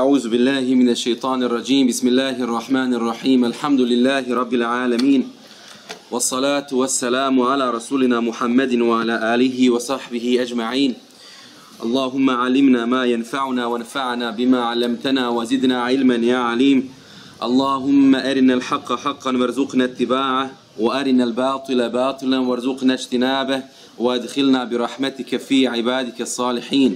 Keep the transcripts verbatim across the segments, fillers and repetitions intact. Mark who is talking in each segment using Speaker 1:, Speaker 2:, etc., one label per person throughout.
Speaker 1: أعوذ بالله من الشيطان الرجيم بسم الله الرحمن الرحيم الحمد لله رب العالمين والصلاة والسلام على رسولنا محمد وعلى آله وصحبه أجمعين اللهم علمنا ما ينفعنا وانفعنا بما علمتنا وزدنا علما يا عليم اللهم أرنا الحق حقا وارزقنا اتباعه وأرنا الباطل باطلا وارزقنا اجتنابه وادخلنا برحمتك في عبادك الصالحين.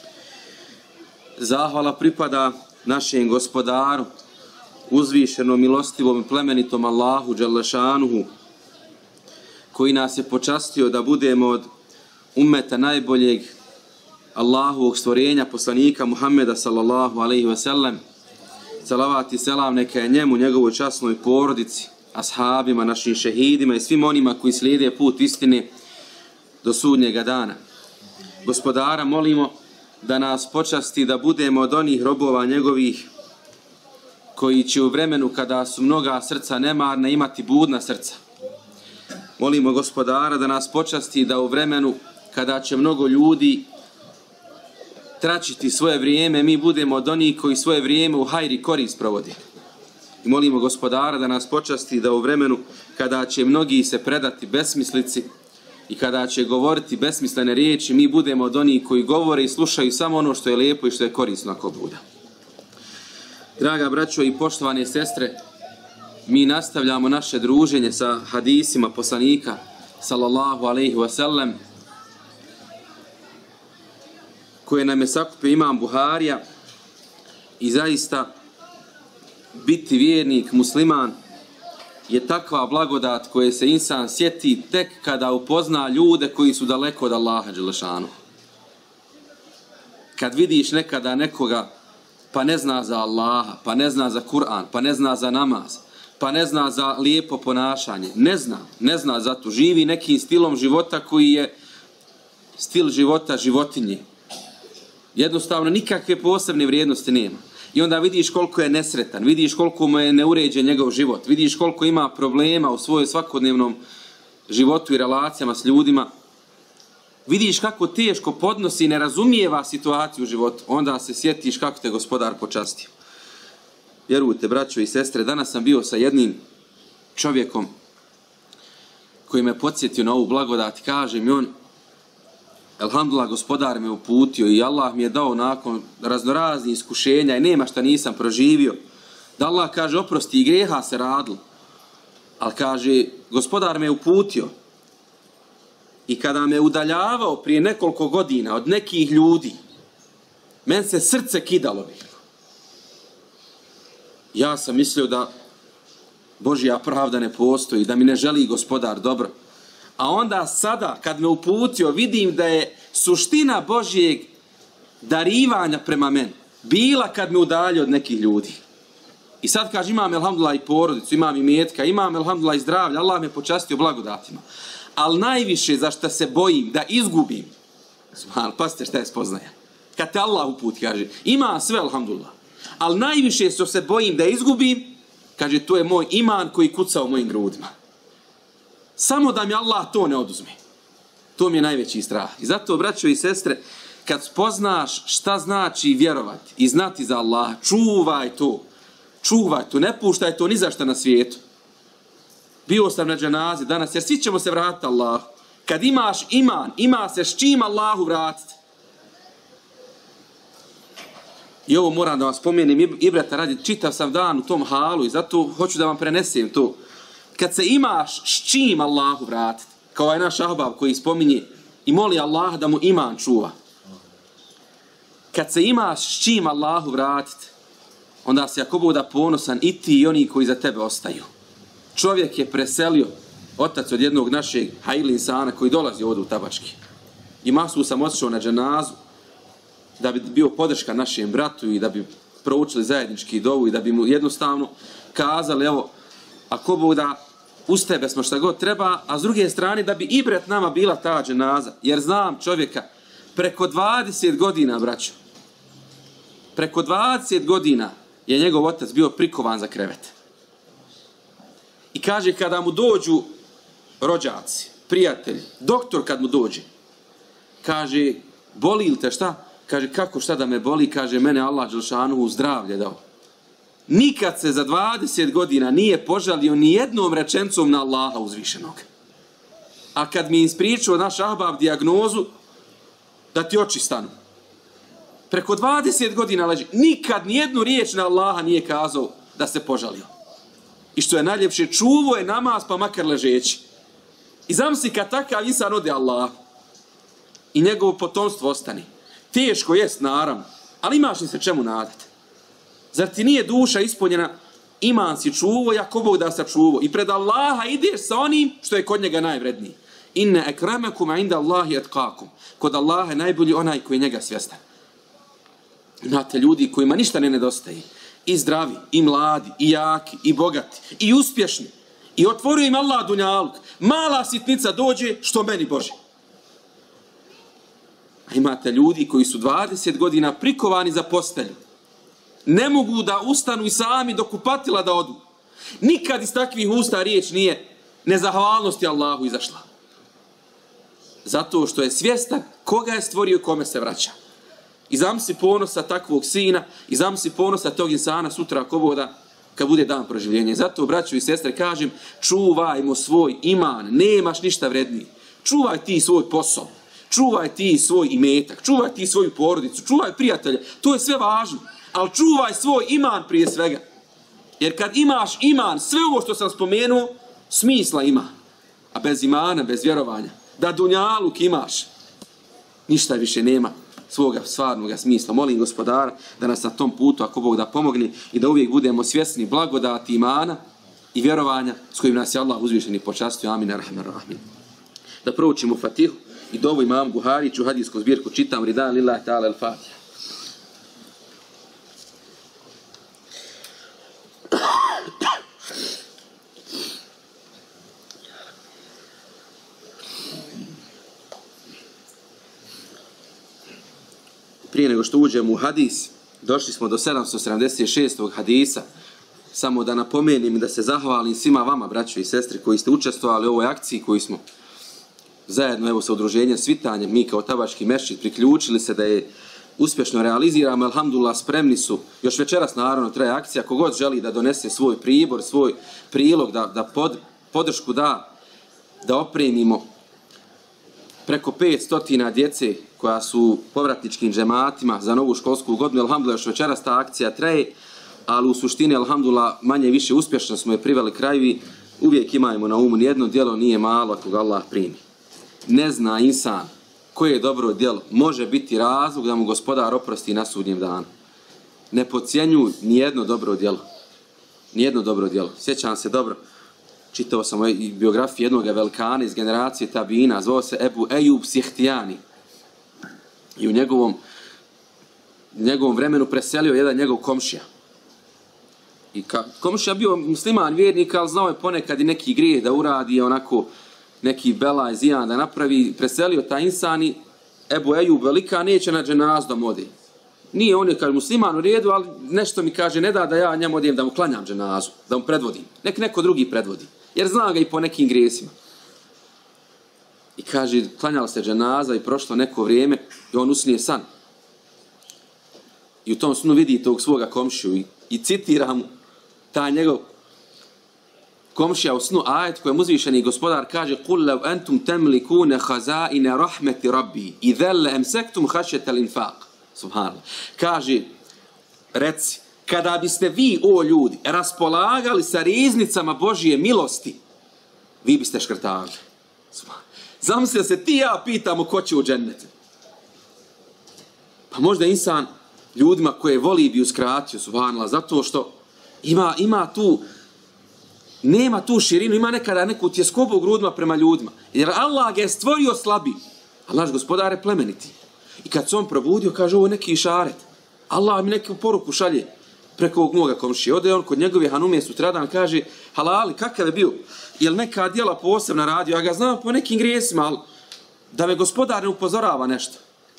Speaker 1: Zahvala pripada našem gospodaru, uzvišenom, milostivom i plemenitom Allahu Đalešanuhu, koji nas je počastio da budemo od ummeta najboljeg Allahovog stvorenja, poslanika Muhammeda sallallahu alaihi wa sallam. Salavat i selam neka je njemu, njegovoj časnoj porodici, ashabima, našim šehidima i svim onima koji slijede put istine do sudnjega dana. Gospodara molimo da nas počasti da budemo od onih robova njegovih koji će u vremenu kada su mnoga srca nemarna imati budna srca. Molimo Gospodara da nas počasti da u vremenu kada će mnogo ljudi tračiti svoje vrijeme, mi budemo od onih koji svoje vrijeme u hajri korist provodi. I molimo Gospodara da nas počasti da u vremenu kada će mnogi se predati besmislici i kada će govoriti besmislene riječi, mi budemo od onih koji govore i slušaju samo ono što je lijepo i što je korisno ako bude. Draga braćo i poštovane sestre, mi nastavljamo naše druženje sa hadisima poslanika sallallahu alaihi wa sallam, koje nam je sakupio imam Buharija, i zaista biti vjernik, musliman, je takva blagodat koje se insan sjeti tek kada upozna ljude koji su daleko od Allaha Đelešanu. Kad vidiš nekada nekoga pa ne zna za Allaha, pa ne zna za Kur'an, pa ne zna za namaz, pa ne zna za lijepo ponašanje, ne zna, ne zna za to, živi nekim stilom života koji je stil života životinje. Jednostavno nikakve posebne vrijednosti nema. I onda vidiš koliko je nesretan, vidiš koliko mu je neuređen njegov život, vidiš koliko ima problema u svojoj svakodnevnom životu i relacijama s ljudima. Vidiš kako teško podnosi i ne razumijeva situaciju u životu. Onda se sjetiš kako te Gospodar počastio. Vjerujte, braćo i sestre, danas sam bio sa jednim čovjekom koji me podsjetio na ovu blagodat. Kaže mi on: Alhamdulillah, Gospodar me uputio i Allah mi je dao nakon raznoraznih iskušenja i nema šta nisam proživio. Da Allah, kaže, oprosti, i greha se radilo. Ali kaže, Gospodar me uputio. I kada me udaljavao prije nekoliko godina od nekih ljudi, men se srce kidalo. Ja sam mislio da Božja pravda ne postoji, da mi ne želi Gospodar dobro. A onda sada, kad me uputio, vidim da je suština Božjeg darivanja prema meni bila kad me udalje od nekih ljudi. I sad kaže, imam alhamdulillah i porodicu, imam i metka, imam alhamdulillah i zdravlje, Allah me počastio blagodatima. Ali najviše za što se bojim da izgubim, pazite šta je spoznaja, kad te Allah uputi, kaže, ima sve alhamdulillah, ali najviše što se bojim da izgubim, kaže, to je moj iman koji kuca u mojim grudima. Samo da mi Allah to ne oduzme. To mi je najveći strah. I zato, braćo i sestre, kad spoznaš šta znači vjerovati i znati za Allaha, čuvaj to. Čuvaj to, ne puštaj to ni za šta na svijetu. Bio sam na dženazi danas, jer svi ćemo se vratiti Allahu. Kad imaš iman, ima se s čim Allahu vratiti. I ovo moram da vam spomenem, ibrata radi, čitav sam dan u tom halu i zato hoću da vam prenesem to. Kad se imaš s čim Allahu vratiti, kao ovaj naš ahbab koji spominje i moli Allah da mu iman čuva. Kad se imaš s čim Allahu vratiti, onda si ako bude ponosan i ti i oni koji za tebe ostaju. Čovjek je preselio, otac od jednog našeg hajli insana koji dolazi ovdje u Tabački. I masu sam otišao na dženazu da bi bio podrška našem bratu i da bi proučili zajednički dovu i da bi mu jednostavno kazali, evo, ako bude uz tebe smo šta god treba, a s druge strane da bi ibret nama bila ta dženaza. Jer znam čovjeka preko dvadeset godina, braćo, preko dvadeset godina je njegov otac bio prikovan za krevet. I kaže, kada mu dođu rođaci, prijatelji, doktor kad mu dođe, kaže, boli li te šta? Kaže, kako šta da me boli? Kaže, mene Allah dželešanu zdravlje dao. Nikad se za dvadeset godina nije požalio ni jednom rečencom na Allaha uzvišenog. A kad mi je ispričao naš ahbab dijagnozu, da ti oči stanu. Preko dvadeset godina leži. Nikad nijednu riječ na Allaha nije kazao da se požalio. I što je najljepše, čuvo je namaz pa makar ležeći. I zamisli kad takav insan ode Allah i njegovo potomstvo ostane. Teško jest, naravno, ali imaš li se čemu nadati? Zar ti nije duša ispunjena, iman si čuvo, jako Bog da se čuvo. I pred Allaha ideš sa onim što je kod njega najvredniji. Inne ekramekum inda Allahi etkakum. Kod Allaha je najbolji onaj koji je njega svjestan. Imate ljudi kojima ništa ne nedostaje. I zdravi, i mladi, i jaki, i bogati, i uspješni. I otvorio im Allah dunjaluk. Mala sitnica dođe, što meni Bože. A imate ljudi koji su dvadeset godina prikovani za postelju. Ne mogu da ustanu i sami do kupatila da odu. Nikad iz takvih usta riječ nije nezahvalnosti Allahu izašla. Zato što je svjestan koga je stvorio i kome se vraća. I zamisli ponosa takvog sina, i zamisli ponosa tog insana sutra ako voda, kad bude dan proživljenja. Zato, braćo i sestre, kažem, čuvajmo svoj iman, nemaš ništa vredniji. Čuvaj ti svoj posao, čuvaj ti svoj imetak, čuvaj ti svoju porodicu, čuvaj prijatelje, to je sve važno. Ali čuvaj svoj iman prije svega. Jer kad imaš iman, sve ovo što sam spomenuo, smisla ima. A bez imana, bez vjerovanja, da dunjaluk imaš, ništa više nema svoga stvarnog smisla. Molim Gospodara da nas na tom putu, ako Bog da pomogne, i da uvijek budemo svjesni blagodati imana i vjerovanja s kojim nas je Allah uzvišeni počastio. Amin, arhamar rahim. Da proučimo Fatihu i dovu imam Buhariću, hadijsku zbirku čitam Ridan lillahi ta'ala al-Fatiha. Prije nego što uđemo u hadis, došli smo do sedamsto sedamdeset šestog hadisa. Samo da napomenem i da se zahvalim svima vama, braćo i sestre, koji ste učestvovali u ovoj akciji koju smo zajedno evo sa udruženjem Svitanjem, mi kao Tabački mešćid, priključili se da je uspješno realiziramo. Alhamdulillah, spremni su. Još večeras naravno traje akcija. Kogod želi da donese svoj pribor, svoj prilog, da, da pod, podršku da, da opremimo preko petsto djece koja su povratničkim džematima za novu školsku godinu. Alhamdulillah, još večeras ta akcija traje, ali u suštini, alhamdulillah, manje više uspješno smo je priveli krajevi. Uvijek imajmo na umu, nijedno djelo nije malo ako ga Allah primi. Ne zna insan koje je dobro djelo može biti razlog da mu Gospodar oprosti na sudnjem danu. Ne podcjenjuj nijedno dobro djelo. Nijedno dobro djelo. Sjećam se dobro, čitao sam i biografiju jednog velikana iz generacije Tabina, zvao se Ebu Ejub Sihtijani. I u njegovom, njegovom vremenu preselio jedan njegov komšija. I ka, komšija bio musliman, vjernik, ali znao je ponekad i neki grijeh da uradi, onako neki belaj, zijan da napravi. Preselio taj insan i Ebu Ejub velika neće na dženazu da ode. Nije, on je kaže musliman u redu, ali nešto mi kaže ne da da ja njemu odijem da mu klanjam dženazu, da mu predvodim. Nek neko drugi predvodi. Jer zna ga i po nekim grijesima. I kaže, klanjala se dženaza i prošlo neko vrijeme i on usnije san. I u tom snu vidi tog svoga komšiju i, i citira mu taj njegov komšija u snu ajet kojem uzvišeni Gospodar kaže قُلْ لَوْ أَنْتُمْ تَمْلِكُونَ خَزَائِنَ رَحْمَةِ رَبِّي إِذَا لَأَمْسَكْتُمْ خَشْيَةَ الْإِنْفَاقِ. Subhanallah. Kaže, reci, kada biste vi, o ljudi, raspolagali sa riznicama Božije milosti, vi biste škrtali. Zamislite se, ti ja pitamo ko će u džennet. Pa možda insan ljudima koje voli bi uskratio, subhanallah, zato što ima, ima tu, nema tu širinu, ima nekada neku tjeskobu u grudima prema ljudima. Jer Allah ga je stvorio slabi, a naš Gospodar je plemeniti. I kad se on probudio, kaže, ovo je neki išaret. Allah mi neku poruku šalje preko ovog moga komšije. Ode on kod njegove hanume sutradan, kaže, halali, kakav je bio? Jel neka djela posebna radio? Ja ga znam po nekim grijesima, ali da me Gospodar ne upozorava nešto.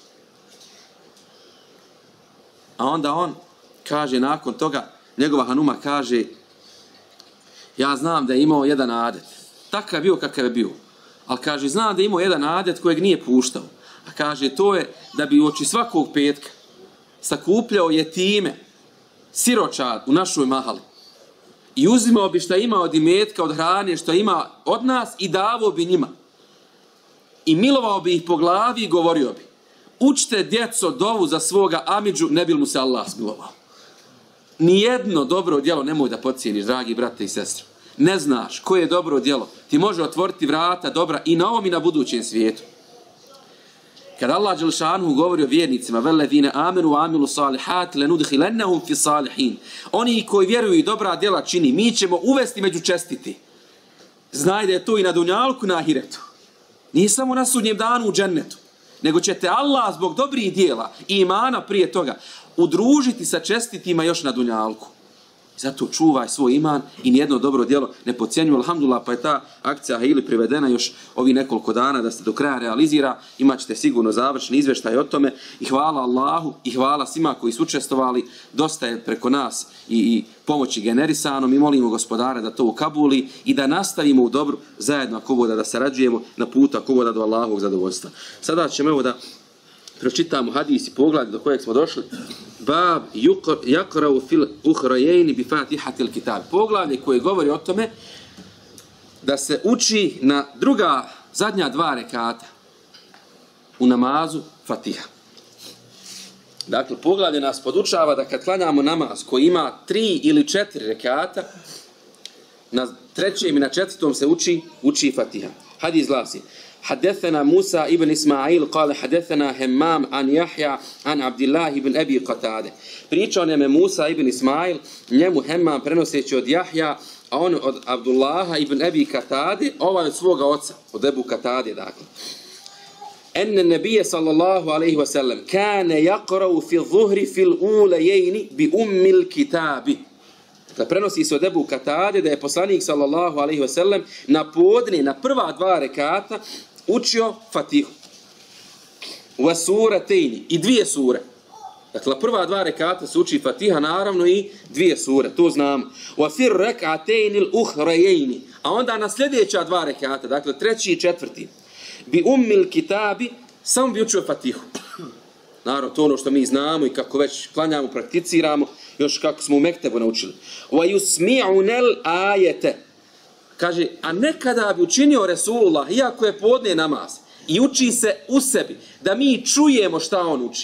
Speaker 1: A onda on kaže, nakon toga, njegova hanuma kaže, ja znam da je imao jedan adet. Takav je bio kakav je bio. Ali kaže, znam da je imao jedan adet kojeg nije puštao. A kaže, to je da bi uoči svakog petka sakupljao jetime, siročad u našoj mahali. I uzimao bi šta ima od imetka, od hrane, što ima od nas i davao bi njima. I milovao bi ih po glavi i govorio bi, učite djeco dovu za svoga amidžu, ne bi mu se Allah smilovao. Nijedno dobro djelo nemoj da podcijeniš, dragi brate i sestre. Ne znaš koje je dobro djelo. Ti može otvoriti vrata dobra i na ovom i na budućem svijetu. Kada Allah dželešanu govori o vjernicima, velezine amenu amilu salihat lenudhilennahum fi salihin. Oni koji vjeruju i dobra djela čini, mi ćemo uvesti među čestiti. Znaj da je to i na dunjalku, na ahiretu. Nije samo na sudnjem danu u džennetu, nego će te Allah zbog dobrih djela i imana prije toga udružiti sa čestitima još na dunjalku. Zato čuvaj svoj iman i nijedno dobro djelo ne podcjenjuj. Alhamdulillah, pa je ta akcija ili privedena još ovi nekoliko dana da se do kraja realizira. Imat ćete sigurno završni izvještaj o tome. I hvala Allahu i hvala svima koji su učestvovali. Dosta je preko nas i, i pomoći generisano. Mi molimo Gospodara da to ukabuli i da nastavimo u dobru zajedno ako voda da sarađujemo na putu ako voda do Allahovog zadovoljstva. Sada ćemo evo da pročitamo hadis i pogled do kojeg smo došli. Bab yakra'u fil ukhrayayn bi fatihatil kitab. Poglavlje koje govori o tome da se uči na druga zadnja dva rekata u namazu Fatiha. Dakle, poglavlje nas podučava da kad klanjamo namaz koji ima tri ili četiri rekata, na trećem i na četvrtom se uči uči Fatiha. Hadis glasi: حدثنا موسى ابن إسماعيل قال حدثنا همام عن يحيى عن عبد الله بن أبي قتادة. Pričao nam je Musa ibn Ismail, njemu Hemmam prenoseći od Jahja, a on od Abdullaha ibn Abi Katade, ovaj od svoga oca, od Ebu Katade, dakle. En nebije sallallahu alaihi wa sallam kane yakrau fi zuhri fil ulajejni bi ummil kitabi. Dakle, prenosi se od Ebu Katade da je poslanik sallallahu alaihi wa sallam na podne, na prva dva rekata učio Fatihu. Wa suratejni, i dvije sure. Dakle, prva dva rekata se uči Fatiha, naravno i dvije sure, to znamo. Wa fir rekatejni l'uhrajejni, a onda na sljedeća dva rekata, dakle treći i četvrti, bi ummil kitabi, samo bi učio Fatihu. Naravno, to ono što mi znamo i kako već klanjamo, prakticiramo, još kako smo u Mektebu naučili. Wa yusmi'unel ajete. Kaže, a nekada bi učinio Resulullah, iako je podne namaz, i uči se u sebi, da mi čujemo šta on uči.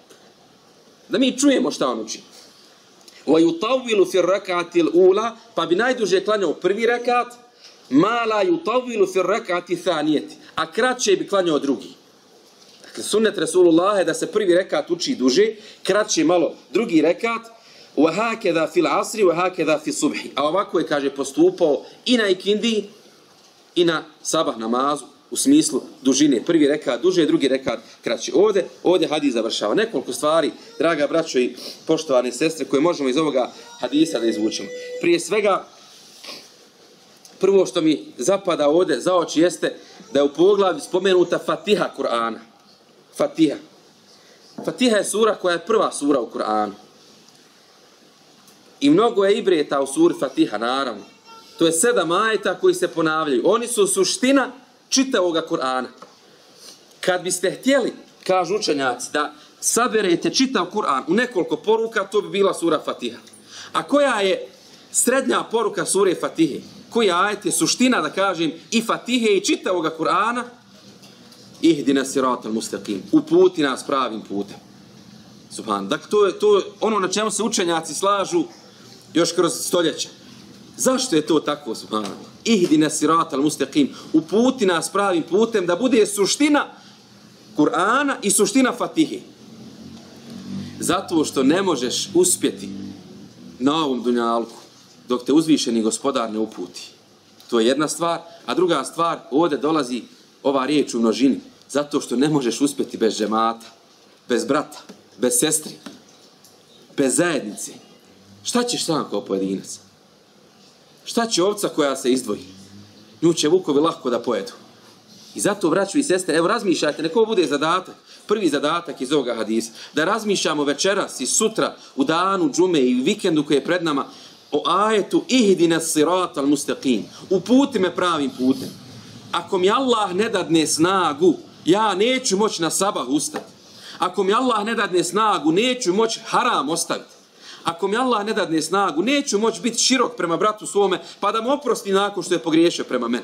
Speaker 1: Da mi čujemo šta on uči. Wa yutawwilu fi rak'ati al-ula, pa bi najduže klanjao prvi rekat, ma la yutawwilu fi rak'ati thaniyati, a kraće bi klanjao drugi. Dakle, sunnet Resulullah je da se prvi rekat uči duže, kraće malo drugi rekat, wa hakeza fil asri wa hakeza fi subhi. A ovako je, kaže, postupao i na ikindi i na sabah namazu, u smislu dužine. Prvi rekat duže, drugi rekat kraće. Ovdje, ovdje hadis završava. Nekoliko stvari, draga braćo i poštovane sestre, koje možemo iz ovoga hadisa da izvučemo. Prije svega, prvo što mi zapada ovdje za oči jeste da je u poglavlju spomenuta Fatiha Kur'ana. Fatiha. Fatiha je sura koja je prva sura u Kur'anu. I mnogo je ibreta u suri Fatiha, naravno. To je sedam ajeta koji se ponavljaju. Oni su suština čitavoga Kur'ana. Kad biste htjeli, kažu učenjaci, da saberete čitav Kur'an u nekoliko poruka, to bi bila sura Fatiha. A koja je srednja poruka sure Fatihe? Koja ajet je suština, da kažem, i Fatihe i čitavoga Kur'ana? Ihdina siratal mustaqim. Uputi nas pravim putem. Subhan. Dakle, to je, to je ono na čemu se učenjaci slažu još kroz stoljeća. Zašto je to tako, subhanallah? Ihdina siratal mustaqim. Uputi nas pravim putem, da bude suština Kur'ana i suština Fatihe. Zato što ne možeš uspjeti na ovom dunjalku dok te uzvišeni gospodar ne uputi. To je jedna stvar. A druga stvar, ovdje dolazi ova riječ u množini. Zato što ne možeš uspjeti bez džemata, bez brata, bez sestri, bez zajednice. Šta ćeš sam kao pojedinac? Šta će ovca koja se izdvoji? Nju će vukovi lahko da pojedu. I zato, braćo i sestre, evo razmišljajte, neko bude zadatak, prvi zadatak iz ovoga hadisa, da razmišljamo večeras i sutra, u danu džume i vikendu koji je pred nama, o ajetu ihdina siratal mustaqim. Uputi me pravim putem. Ako mi Allah ne dadne snagu, ja neću moći na sabah ustati. Ako mi Allah ne dadne snagu, neću moći haram ostaviti. Ako mi Allah ne dadne snagu, neću moći biti širok prema bratu svome, pa da mu oprosti nakon što je pogriješio prema meni.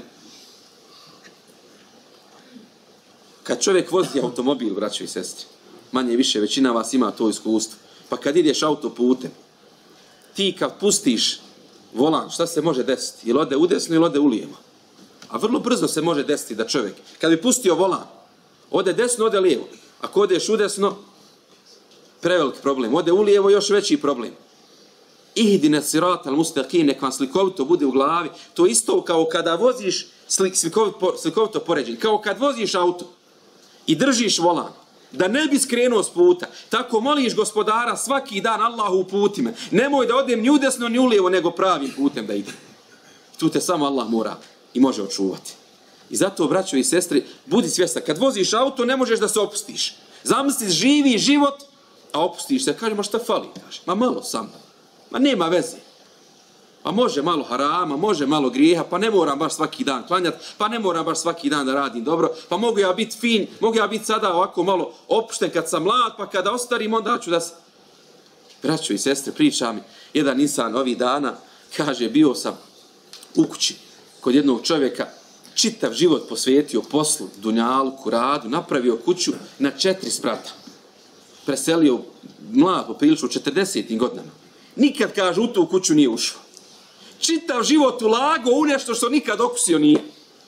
Speaker 1: Kad čovjek vozi automobil, braćo i sestri, manje više većina vas ima to iskustvo, pa kad ideš autoputem, ti kad pustiš volan, šta se može desiti? Ili ode udesno ili ode ulijevo? A vrlo brzo se može desiti da čovjek, kad bi pustio volan, ode desno, ode lijevo. Ako odeš udesno, prevelik problem. Ode ulijevo, još veći problem. Ihdine siratal mustaqim, nek vam slikovito bude u glavi. To isto kao kada voziš, slik, slikovito, slikovito poređenje, kao kad voziš auto i držiš volan, da ne bi skrenuo s puta. Tako moliš gospodara svaki dan, Allahu uputi me. Nemoj da odem ni udesno ni ulijevo, nego pravim putem da idem. Tu te samo Allah mora i može očuvati. I zato, braćo i sestri, budi svjestan. Kad voziš auto, ne možeš da se opustiš. Zamisliš živi život, a opustiš se. Kaže, ma šta fali? Kaže, ma malo samo. Ma nema veze. Pa može malo harama, može malo grijeha, pa ne moram baš svaki dan klanjati, pa ne moram baš svaki dan da radim dobro, pa mogu ja biti fin, mogu ja biti sada ovako malo opušten kad sam mlad, pa kada ostarim, onda ću da se... Braćo i sestre, priča mi, jedan insan ovih dana, kaže, bio sam u kući kod jednog čovjeka, čitav život posvetio poslu, dunjalku, radu, napravio kuću na četiri sprata. Preselio mlad, poprilično u četrdesetim godinama. Nikad, kaže, u tu kuću nije ušao. Čitav život ulago u nešto što nikad okusio nije.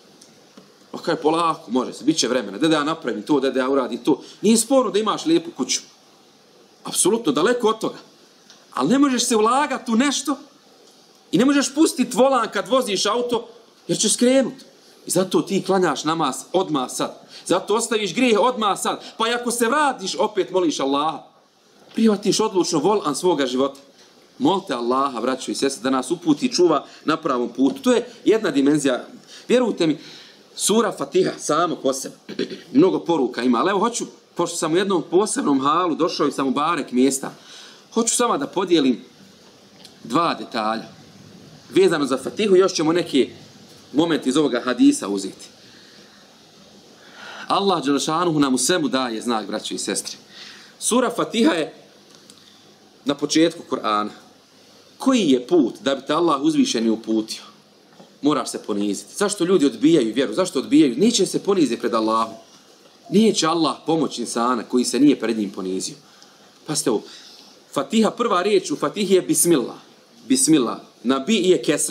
Speaker 1: Pa kaj, polako, može se, bit će vremena. Da da ja napravim to, da da ja uradim to. Nije sporno da imaš lijepu kuću. Apsolutno, daleko od toga. Ali ne možeš se ulagati u nešto i ne možeš pustiti volan kad voziš auto, jer će skrenuti. I zato ti klanjaš namaz odmah sad. Zato ostaviš grijeh odmah sad. Pa i ako se vratiš, opet moliš Allaha. Prihvatiš odlučno volan svoga života. Molite Allaha, braćo i sestre, da nas uputi i čuva na pravom putu. To je jedna dimenzija. Vjerujte mi, sura Fatiha, samo po sebi, mnogo poruka ima. Ali evo, hoću, pošto sam u jednom posebnom halu, došao i sam u barek mjesta, hoću samo da podijelim dva detalja. Vezano za Fatihu, još ćemo neki moment iz ovoga hadisa uzeti. Allah dželešanuhu nam u svemu daje znak, braćo i sestre. Sura Fatiha je na početku Kur'ana. Koji je put da bi te Allah uzvišeni uputio? Moraš se poniziti. Zašto ljudi odbijaju vjeru? Zašto odbijaju? Neće se poniziti pred Allahom. Neće Allah pomoći insana koji se nije pred njim ponizio. Pa ste ovo. Fatiha, prva riječ u Fatihi je Bismillah. Bismillah. Na bi je kesra.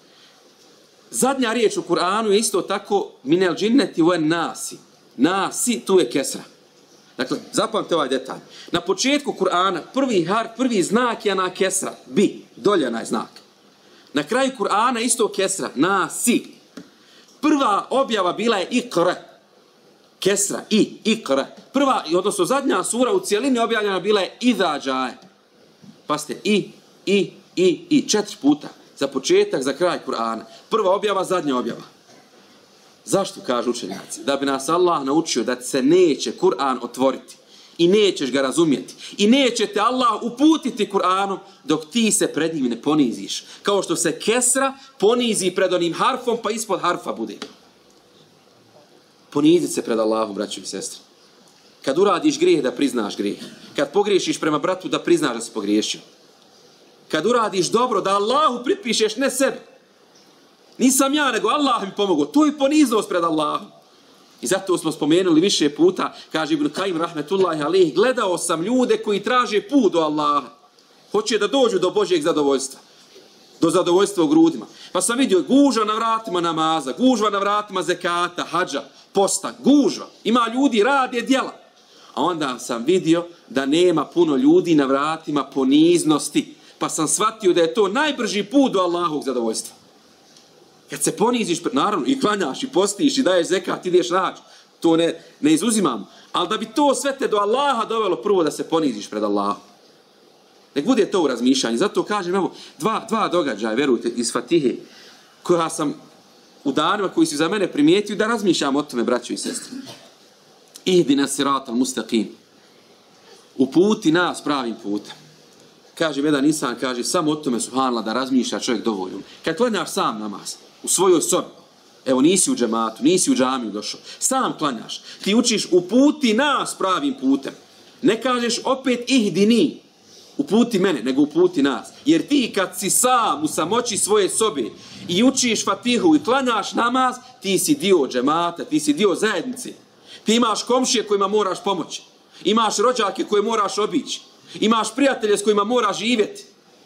Speaker 1: Zadnja riječ u Kur'anu je isto tako minel džinneti ven nasi. Nasi, tu je kesra. Dakle, zapamte ovaj detalj. Na početku Kur'ana prvi harf, prvi znak je na kesra. Bi, doljena je znak. Na kraju Kur'ana isto kesra. Nasi. Prva objava bila je ikra. Kesra, i, ikra. Prva, odnosno zadnja sura u cijelini objavljena bila je idha džaje. Pa ste i, i, i, i. Četiri puta. Za početak, za kraj Kur'ana. Prva objava, zadnja objava. Zašto, kažu učenjaci? Da bi nas Allah naučio da se neće Kur'an otvoriti i nećeš ga razumjeti i neće te Allah uputiti Kur'anom dok ti se pred njim ne poniziš. Kao što se kesra ponizi pred onim harfom pa ispod harfa bude. Poniziti se pred Allahom, braćo i sestre. Kad uradiš grijeh, da priznaš grijeh. Kad pogriješiš prema bratu, da priznaš da si pogriješio. Kad uradiš dobro, da Allahu pripišeš, ne sebi. Nisam ja, nego Allah mi pomogao. To je poniznost pred Allahom. I zato smo spomenuli više puta, kaže Ibn Kajim rahmetullahi alejhi, gledao sam ljude koji traže put do Allaha. Hoće da dođu do Božjeg zadovoljstva. Do zadovoljstva u grudima. Pa sam vidio gužva na vratima namaza, gužva na vratima zekata, hadža, posta, gužva. Ima ljudi, rade djela. A onda sam vidio da nema puno ljudi na vratima poniznosti. Pa sam shvatio da je to najbrži put do Allahovog zadovoljstva. Kad se poniziš, naravno, i klanjaš, i postiš, i daješ zekat, ideš na hadž, to ne, ne izuzimam. Ali da bi to sve te do Allaha dovelo, prvo da se poniziš pred Allahom. Nek bude to u razmišljanju. Zato kažem, evo, dva, dva događaja, verujte, iz Fatihe, koja sam u danima koji su za mene primijetio, da razmišljam o tome, braćo i sestre. Ihdina siratal mustaqim. Uputi nas pravim putem. Kaže jedan insan, kaže, samo o tome, subhanallah, da razmišlja čovjek dovoljno. Kad klanjaš sam namaz, u svojoj sobi, Evo, nisi u džematu, nisi u džamiju došao. Sam klanjaš. Ti učiš uputi nas pravim putem. Ne kažeš opet ihdini, uputi mene, nego uputi nas. Jer ti kad si sam u samoći svoje sobe i učiš fatihu i klanjaš namaz, ti si dio džemata, ti si dio zajednice. Ti imaš komšije kojima moraš pomoći. Imaš rođake koje moraš obići. Imaš prijatelje s kojima moraš živjeti.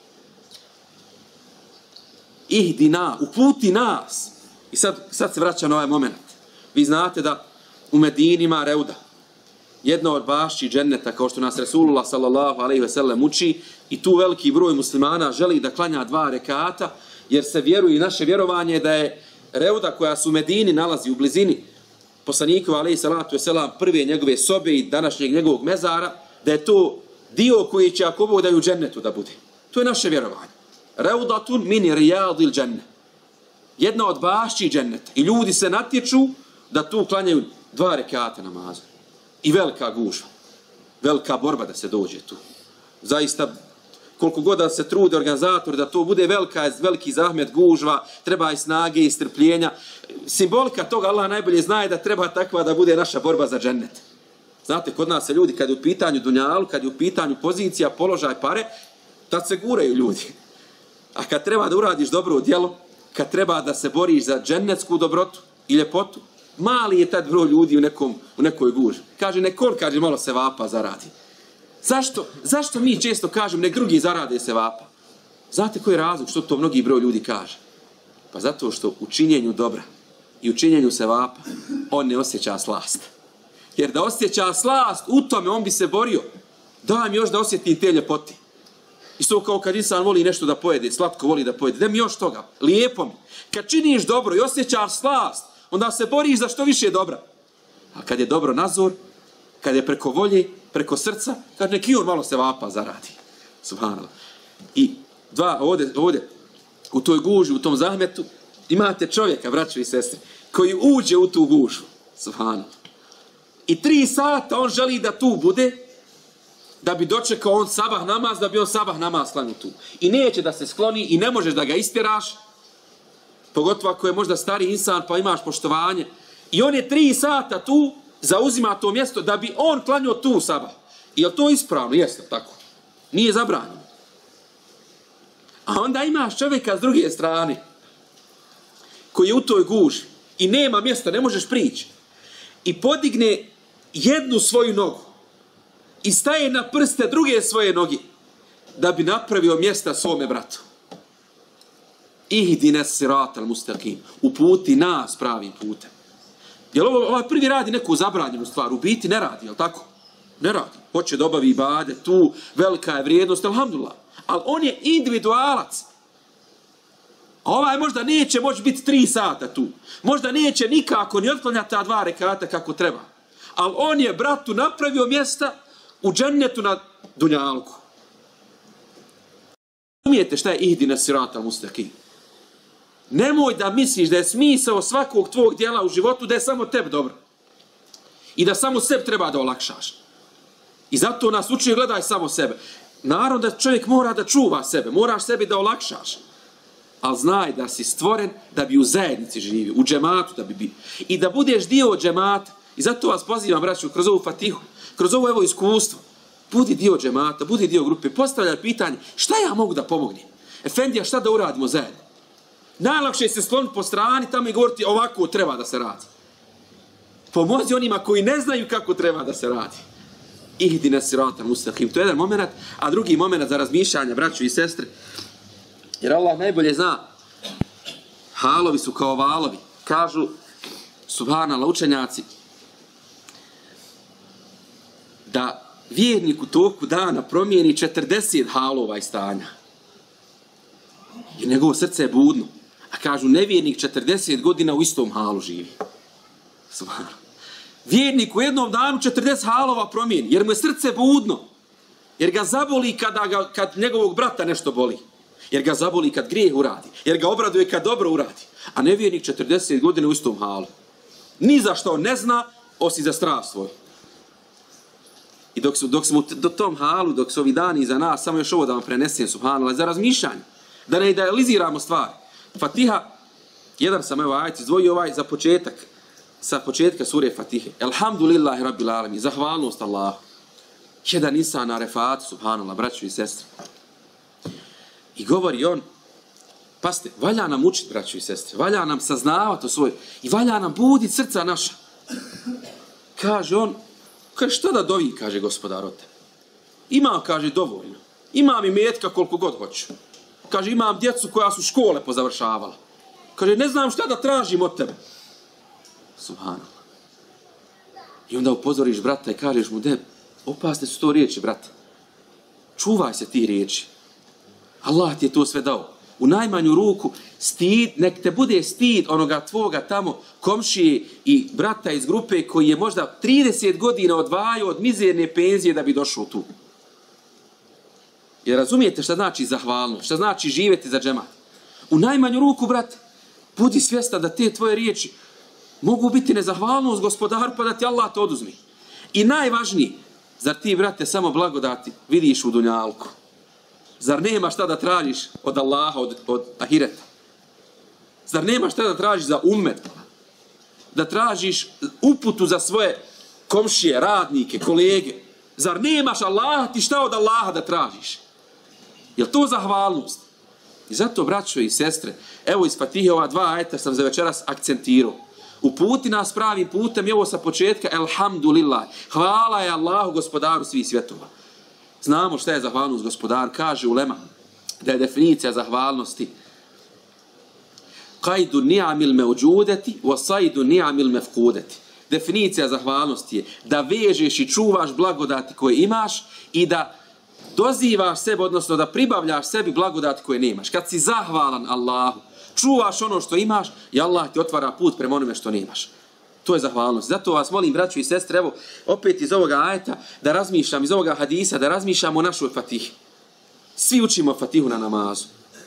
Speaker 1: Ihdina, uputi nas. I sad, sad se vraća na ovaj moment. Vi znate da u Medini ima Reuda. Jedna od bašći dženneta, kao što nas Resulullah sallallahu alejhi ve sellem uči, i tu veliki broj muslimana želi da klanja dva rekata, jer se vjeruje, i naše vjerovanje da je Reuda koja se u Medini nalazi u blizini poslanikova alejhi salatu vesselam prve njegove sobe i današnjeg njegovog mezara, da je to dio koji će ako Bog da u džennetu da bude. To je naše vjerovanje. Reudatun min riyadil dženne. Jedna od bašći dženneta. I ljudi se natječu da tu klanjaju dva rekata namaza. I velika gužva. Velika borba da se dođe tu. Zaista, koliko god da se trude organizator da to bude velika, veliki zahmet gužva, treba i snage i strpljenja. Simbolika toga Allah najbolje zna da treba takva da bude naša borba za džennet. Znate, kod nas se ljudi, kad je u pitanju dunjalu, kad je u pitanju pozicija, položaj, pare, tad se guraju ljudi. A kad treba da uradiš dobro djelo, kad treba da se boriš za džennetsku dobrotu i ljepotu, mali je tad broj ljudi u, nekom, u nekoj gužvi. Kaže, nekon, kaže, malo se vapa zaradi. Zašto? Zašto mi često kažem, nek drugi zarade se vapa? Znate koji je razlog što to mnogi broj ljudi kaže? Pa zato što u činjenju dobra i u činjenju se vapa, on ne osjeća slast. Jer da osjeća slast, u tome on bi se borio. Daj mi još da osjetim te ljepoti. Isto kao kad insan voli nešto da pojede, slatko voli da pojede, da mi još toga, lijepo mi. Kad činiš dobro i osjećaš slast, onda se boriš za što više dobra. A kad je dobro nazor, kad je preko volje, preko srca, kad neki on malo se vapa zaradi. Subhanallah. I dva, ovdje, ovdje, u toj guži, u tom zahmetu, imate čovjeka, braćo i sestre, koji uđe u tu gužu. Subhanallah. I tri sata on želi da tu bude, da bi dočekao on sabah namaz, da bi on sabah namaz klanio tu. I neće da se skloni i ne možeš da ga istjeraš, pogotovo ako je možda stari insan pa imaš poštovanje. I on je tri sata tu, zauzima to mjesto da bi on klanio tu sabah. I je to ispravno? Jeste, tako. Nije zabranjeno. A onda imaš čovjeka s druge strane, koji je u toj guži i nema mjesta, ne možeš prići. I podigne jednu svoju nogu i staje na prste druge svoje noge da bi napravio mjesta svome bratu. Ihdine siratal mustaqim. Uputi nas pravim putem. Jel ovo, ovaj prvi radi neku zabranjenu stvar? U biti ne radi, jel tako? Ne radi. Hoće da obavi ibade, tu velika je vrijednost, alhamdulillah. Ali on je individualac. A ovaj možda neće moći biti tri sata tu. Možda neće nikako ni otklanjati ta dva rekata kako treba. Ali on je bratu napravio mjesta u džennetu na dunjalku. Umijete šta je ihdina siratal mustaqim? Nemoj da misliš da je smisao svakog tvog djela u životu da je samo tebi dobro. I da samo sebi treba da olakšaš. I zato nas uči gledaj samo sebe. Naravno da čovjek mora da čuva sebe, moraš sebi da olakšaš. Ali znaj da si stvoren da bi u zajednici živio, u džematu da bi bio. I da budeš dio džemata. I zato vas pozivam, braću, kroz ovu fatihu, kroz ovo evo iskustvo. Budi dio džemata, budi dio grupe. Postavljaj pitanje, šta ja mogu da pomognem? Efendija, šta da uradimo zajedno? Najlakše je se skloniti po strani tamo i govoriti ovako treba da se radi. Pomozi onima koji ne znaju kako treba da se radi. Ihdina siratal mustaqim. To je jedan moment, a drugi moment za razmišljanje, braćo i sestre. Jer Allah najbolje zna. Halovi su kao valovi. Kažu, subhanallah, učenjaci, da vjernik u toku dana promijeni četrdeset halova i stanja. Jer njegovo srce je budno. A kažu, nevjernik četrdeset godina u istom halu živi. Subhanallah. Vjernik u jednom danu četrdeset halova promijeni, jer mu je srce budno. Jer ga zaboli kada ga, kad njegovog brata nešto boli. Jer ga zaboli kad grijeh uradi. Jer ga obraduje kad dobro uradi. A nevjernik četrdeset godina u istom halu. Ni za što ne zna, osim za strast svoj. I dok, su, dok smo do tom halu, dok su ovi dani za nas, samo još ovo da vam prenesem, subhanallah, za razmišljanje. Da ne idealiziramo stvari. Fatiha jedan sam evo ajet izdvojio ovaj za početak, sa početka sure Fatihe. Elhamdulillahi rabbil alamin, zahvalnost Allahu. Jedan Isa na refatu, subhanallah, braćo i sestre. I govori on, paste, valja nam učiti, braćo i sestre, valja nam saznavati o svoj, i valja nam buditi srca naša. Kaže on, kaže, što da dovi, kaže gospodar od tebe. Imam, kaže, dovoljno. Imam i metka koliko god hoću. Kaže, imam djecu koja su škole pozavršavala. Kaže, ne znam šta da tražim od tebe. Subhanallah. I onda upozoriš brata i kažeš mu, de, opasne su to riječi, brate. Čuvaj se ti riječi. Allah ti je to sve dao. U najmanju ruku, stid, nek te bude stid onoga tvoga tamo komšije i brata iz grupe koji je možda trideset godina odvajao od mizerne penzije da bi došao tu. Jer razumijete šta znači zahvalnost, šta znači živjeti za džemat. U najmanju ruku, brate, budi svjestan da te tvoje riječi mogu biti nezahvalnost gospodaru pa da ti Allah to oduzmi. I najvažniji, zar ti, brate, samo blagodati vidiš u dunjalku? Zar nema šta da tražiš od Allaha, od, od ahireta? Zar nema šta da tražiš za ummet? Da tražiš uputu za svoje komšije, radnike, kolege? Zar nemaš Allaha, ti šta od Allaha da tražiš? Je li to zahvalnost? I zato, braćo i sestre, evo iz Fatihe ova dva ajeta sam za večeras akcentirao. Uputi nas pravim putem i ovo sa početka, elhamdulillah. Hvala je Allahu, gospodaru svih svjetova. Znamo šta je zahvalnost gospodar, kaže ulema, da je definicija zahvalnosti qajdu ni'amil mevđudeti wa sajdu ni'amil mefkudeti. Definicija zahvalnosti je da vežeš i čuvaš blagodati koje imaš i da dozivaš sebe, odnosno da pribavljaš sebi blagodati koje nemaš. Kad si zahvalan Allahu, čuvaš ono što imaš i Allah ti otvara put prema onome što nemaš. To je zahvalnost. Zato vas molim, braćo i sestre, evo, opet iz ovoga ajeta, da razmišljam, iz ovoga hadisa, da razmišljamo o našoj Fatihi. Svi učimo Fatihu na namazu.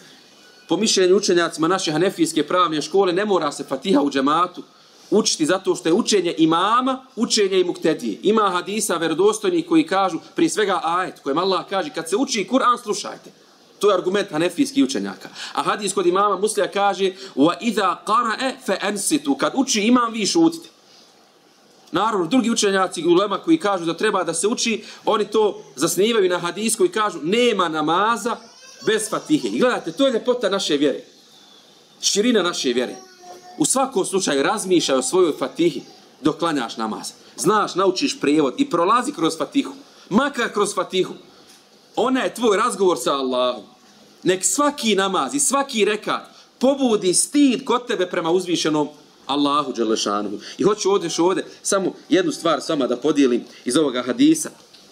Speaker 1: Po mišljenju učenjacima naše hanefijske pravne škole ne mora se Fatiha u džematu učiti zato što je učenje imama, učenje i muktedije. Ima hadisa vjerodostojnih koji kažu, prije svega ajet, kojem Allah kaže, kad se uči Kur'an, slušajte. To je argument hanefijskih učenjaka. A hadis kod imama Muslija kaže wa idha qara'a fa ansitu, kad uči imam vi šutite. Naravno, drugi učenjaci ulema koji kažu da treba da se uči, oni to zasnivaju na hadis koji kažu nema namaza bez Fatihe. I gledajte, to je ljepota naše vjere. Širina naše vjere. U svakom slučaju razmišljaj o svojoj Fatihi dok klanjaš namaz. Znaš, naučiš prijevod i prolazi kroz Fatihu. Makar kroz Fatihu. Ona je tvoj razgovor sa Allahom. Nek svaki namaz i svaki rekat pobudi stid kod tebe prema uzvišenom Allahu dželešanuhu. I hoću ovdje što ovdje samo jednu stvar sama da podijelim iz ovoga hadisa.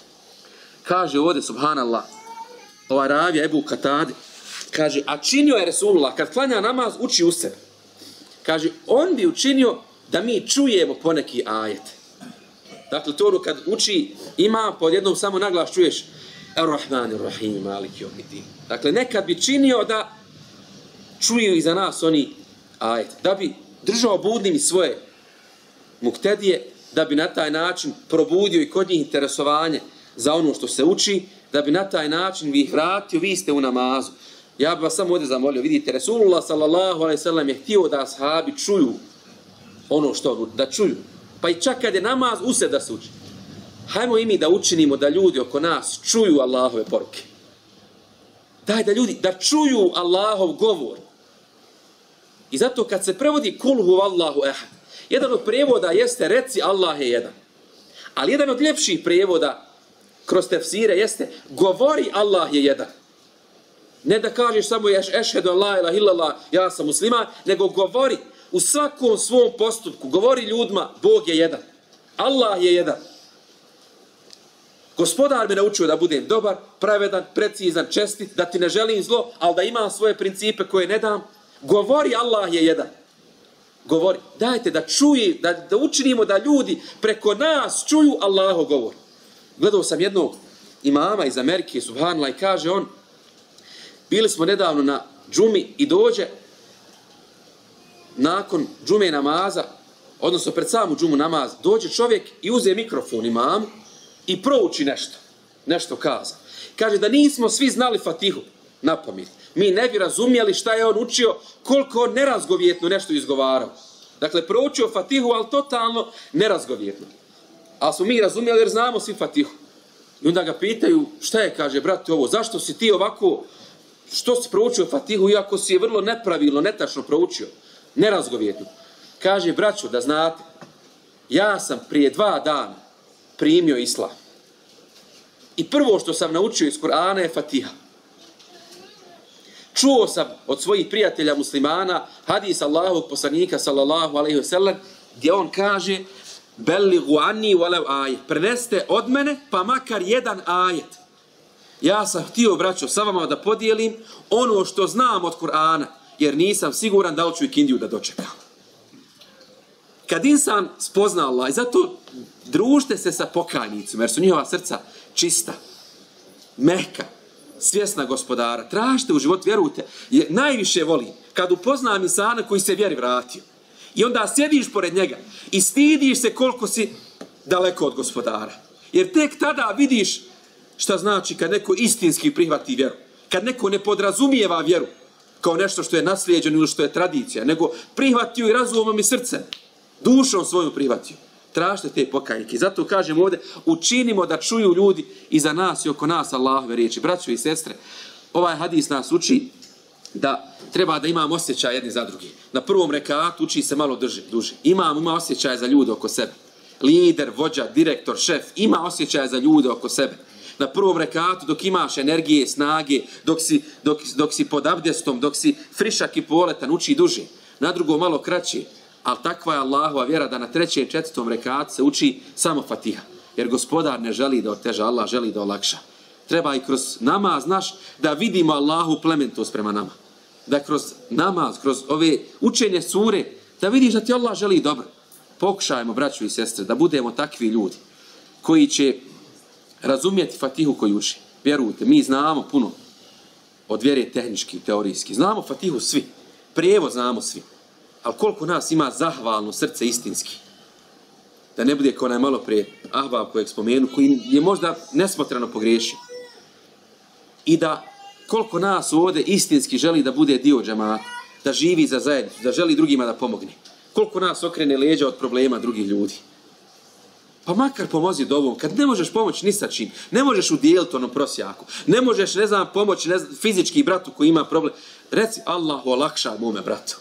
Speaker 1: Kaže ovdje, subhanallah, ova ravija Ebu Katade, kaže, a činio je Resulullah, kad klanja namaz, uči u sebe. Kaže, on bi učinio da mi čujemo poneki ajet. Dakle, to kad uči ima, pod jednom samo naglas čuješ Ar-Rahman, Maliki Yawmiddin. Dakle, nekad bi činio da čuju iza nas oni ajet. Da bi držao budnim svoje muktedije, da bi na taj način probudio i kod njih interesovanje za ono što se uči, da bi na taj način vi ih vratio, vi ste u namazu. Ja bih vas samo ovdje zamolio, vidite, Resulullah sallallahu alejhi ve sellem je htio da ashabi čuju ono što, da čuju. Pa i čak kad je namaz usred da se uči. Hajmo i mi da učinimo da ljudi oko nas čuju Allahove poruke. Daj da ljudi, da čuju Allahov govor. I zato kad se prevodi kul huvallahu ehad, jedan od prevoda jeste reci Allah je jedan. Ali jedan od ljepših prevoda kroz tefsire jeste govori Allah je jedan. Ne da kažeš samo ješ ešhedu la ilaha illallah, ja sam musliman, nego govori u svakom svom postupku, govori ljudima, Bog je jedan. Allah je jedan. Gospodar me naučio da budem dobar, pravedan, precizan, čestit, da ti ne želim zlo, ali da imam svoje principe koje ne dam. Govori Allah je jedan. Govori. Dajte da čuje, da, da učinimo da ljudi preko nas čuju Allahov govor. Gledao sam jednog imama iz Amerike, subhanallah, i kaže on, bili smo nedavno na džumi i dođe nakon džume namaza, odnosno pred samu džumu namaz, dođe čovjek i uze mikrofon imamu i prouči nešto. Nešto kaza. Kaže da nismo svi znali Fatihu na pamet. mi ne bi razumjeli šta je on učio, koliko on nerazgovjetno nešto izgovarao. Dakle, proučio Fatihu, ali totalno nerazgovjetno. Ali smo mi razumjeli jer znamo svi Fatihu. I onda ga pitaju, šta je, kaže, brate, ovo, zašto si ti ovako, što si proučio Fatihu, iako si je vrlo nepravilno, netačno proučio, nerazgovjetno. Kaže, braćo, da znate, ja sam prije dva dana primio islam. I prvo što sam naučio iz Kur'ana je Fatiha. Čuo sam od svojih prijatelja muslimana hadis Allahovog poslanika sallallahu alejhi ve sellem gdje on kaže Belligu anni walau ajet. Preneste od mene pa makar jedan ajet. Ja sam htio, braćo, sa vama da podijelim ono što znam od Kur'ana, jer nisam siguran da li ću ikindiju da dočekam. Kad insan spozna Allah, i zato družite se sa pokajnicom, jer su njihova srca čista, mehka, svjesna gospodara. Tražite u život, vjerujte, jer najviše volim kad upoznam insana koji se vjeri vratio. I onda sjediš pored njega i stidiš se koliko si daleko od gospodara. Jer tek tada vidiš šta znači kad neko istinski prihvati vjeru. Kad neko ne podrazumijeva vjeru kao nešto što je naslijeđeno ili što je tradicija, nego prihvatio i razumom i srcem, dušom svoju prihvatio. Tražite te pokajnike. Zato kažem ovdje, učinimo da čuju ljudi iza nas i oko nas Allahove riječi. Braćo i sestre, ovaj hadis nas uči da treba da imamo osjećaj jedni za drugi. Na prvom rekatu uči se malo duže. duže. Imam, ima osjećaj za ljude oko sebe. Lider, vođa, direktor, šef, ima osjećaj za ljude oko sebe. Na prvom rekatu dok imaš energije, snage, dok si, dok, dok si pod abdestom, dok si frišak i poletan, uči duže. Na drugom malo kraće. Ali takva je Allahova vjera da na trećem i četvrtom rekatu se uči samo Fatiha. Jer gospodar ne želi da oteža, Allah želi da olakša. Treba i kroz namaz naš da vidimo Allahu plementost prema nama. Da kroz namaz, kroz ove učenje sure, da vidiš da ti Allah želi dobro. Pokušajmo, braćo i sestre, da budemo takvi ljudi koji će razumjeti Fatihu koju uči. Vjerujte, mi znamo puno od vjere tehnički, teorijski. Znamo Fatihu svi. Prijevod znamo svi. Ali koliko nas ima zahvalno srce istinski. Da ne bude kao onaj malo prije Ahbab kojeg spomenu, koji je možda nesmotreno pogriješio. I da koliko nas ovdje istinski želi da bude dio džemata, da živi za zajednicu, da želi drugima da pomogne. Koliko nas okrene leđa od problema drugih ljudi. Pa makar pomozi dovom, kad ne možeš pomoći ni sa čim, ne možeš udijeliti onom prosjaku, ne možeš, ne znam, pomoći ne znam, fizički bratu koji ima problem, reci Allahu olakšaj mome bratu.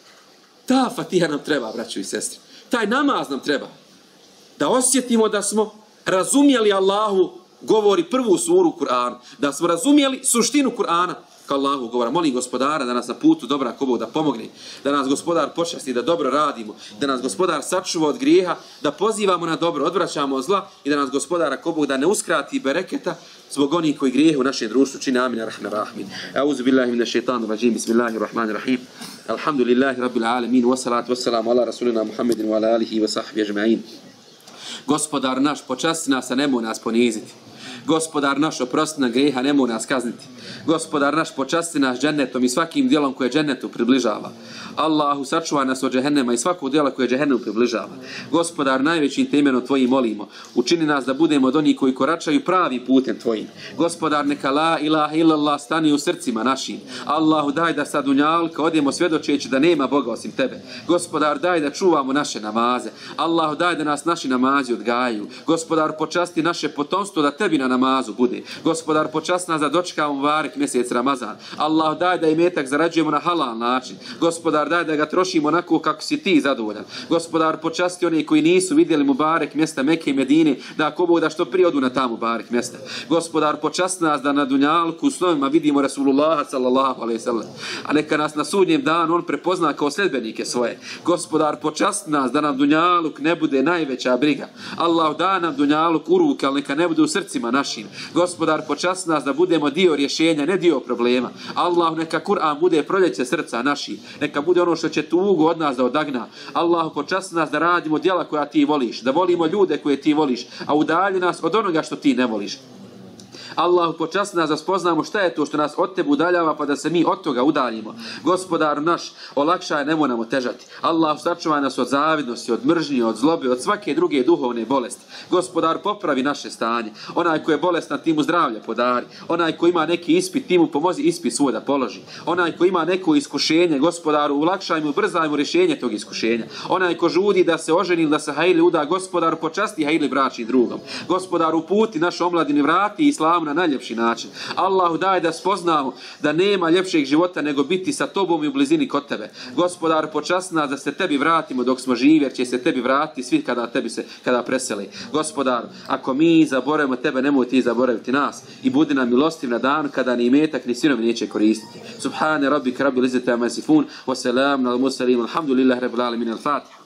Speaker 1: Ta Fatiha nam treba, braćo i sestre. Taj namaz nam treba. Da osjetimo da smo razumjeli Allahu govori prvu suru Kur'ana. Da smo razumjeli suštinu Kur'ana. Kao Allahu govora. Molim gospodara da nas na putu dobra ko Bog da pomogne. Da nas gospodar počasti, da dobro radimo. Da nas gospodar sačuva od grijeha. Da pozivamo na dobro, odvraćamo od zla. I da nas gospodara ko Bog da ne uskrati bereketa zbog onih koji grijehe u našem društvu čini. Amin, rahman, rahmin. Auzu billahi minash shaitani rajim. Bismillahirrahmanirrahim. Alhamdulillahi rabbil alamin. Wassalatu wassalamu ala rasulina Muhammedin wa ala alihi wa sahbihi ajma'in. Gospodar naš, počasti nas, a nemoj nas poniziti. Gospodar naš, oprosti nam grijeha, nemoj nas kazniti. Gospodar naš, počasti nas džennetom i svakim djelom koje džennetu približava. Allahu, sačuvaj nas od džehennema i svakog djela koje džehennemu približava. Gospodar, najvećim te imenom Tvojim molimo. Učini nas da budemo od onih koji koračaju pravi putem Tvojim. Gospodar, neka la ilaha illallah stani u srcima našim. Allahu, daj da sa dunjalka odemo svjedočeći da nema Boga osim Tebe. Gospodar, daj da čuvamo naše namaze. Allahu, daj da nas naši namazi odgajaju. Gospodar, počasti naše potomstvo da Tebi na namazu bude. Gospodar, počasti nas da dočekamo mubarek mjesec Ramazan. Allah, daj da imetak zarađujemo na halal način. Gospodar, daj da ga trošimo onako kako si Ti zadovoljan. Gospodar, počasti oni koji nisu vidjeli mubarek mjesta Mekke i Medine, da ako Bog da što prije odu na ta mubarek mjesta. Gospodar, počasti nas da na dunjalku u snovima vidimo Rasulullaha sallallahu alejhi ve sellem. A neka nas na sudnjem danu on prepozna kao sledbenike svoje. Gospodar, počasti nas da nam dunjaluk ne bude najveća briga. Allah, da nam dunjaluk u ruke, ali neka ne bude u srcima našim. Gospodar, počasti nas da budemo dio rješenja, ne dio problema. Allah, neka Kur'an bude proljeće srca naših. Neka bude ono što će tugu od nas da odagna. Allah, počasti nas da radimo djela koja Ti voliš, da volimo ljude koje Ti voliš, a udalji nas od onoga što Ti ne voliš. Allahu počasti nas da spoznamo šta je to što nas od tebe udaljava pa da se mi od toga udaljimo. Gospodaru naš, olakšaj, nemoj nam otežati. Allahu sačuvaj nas od zavidnosti, od mržnje, od zlobe, od svake druge duhovne bolesti. Gospodaru, popravi naše stanje. Onaj ko je bolestan, ti mu zdravlje podari. Onaj ko ima neki ispit, ti mu pomozi ispit svoj da položi. Onaj ko ima neko iskušenje, Gospodaru, ulakšaj mu, brzaj mu rješenje tog iskušenja. Onaj ko žudi da se oženi ili da se hajli uda, Gospodaru, počasti hajli bračnim drugom. Gospodaru, uputi našu omladini, vrati islamu na najljepši način. Allahu, daj da spoznamo da nema ljepšeg života nego biti sa tobom i u blizini kod tebe. Gospodaru, počasti nas da se tebi vratimo dok smo živi, jer će se tebi vratiti svi kada tebi se kada preseli. Gospodaru, ako mi zaboravimo tebe, nemoj ti zaboraviti nas i budi nam milostiv na dan kada ni imetak ni sinovi neće koristiti. Subhane rabbika rabbil izzati amma yasifun wa salamun alal mursalin walhamdulillahi rabbil alamin. Al-Fatiha.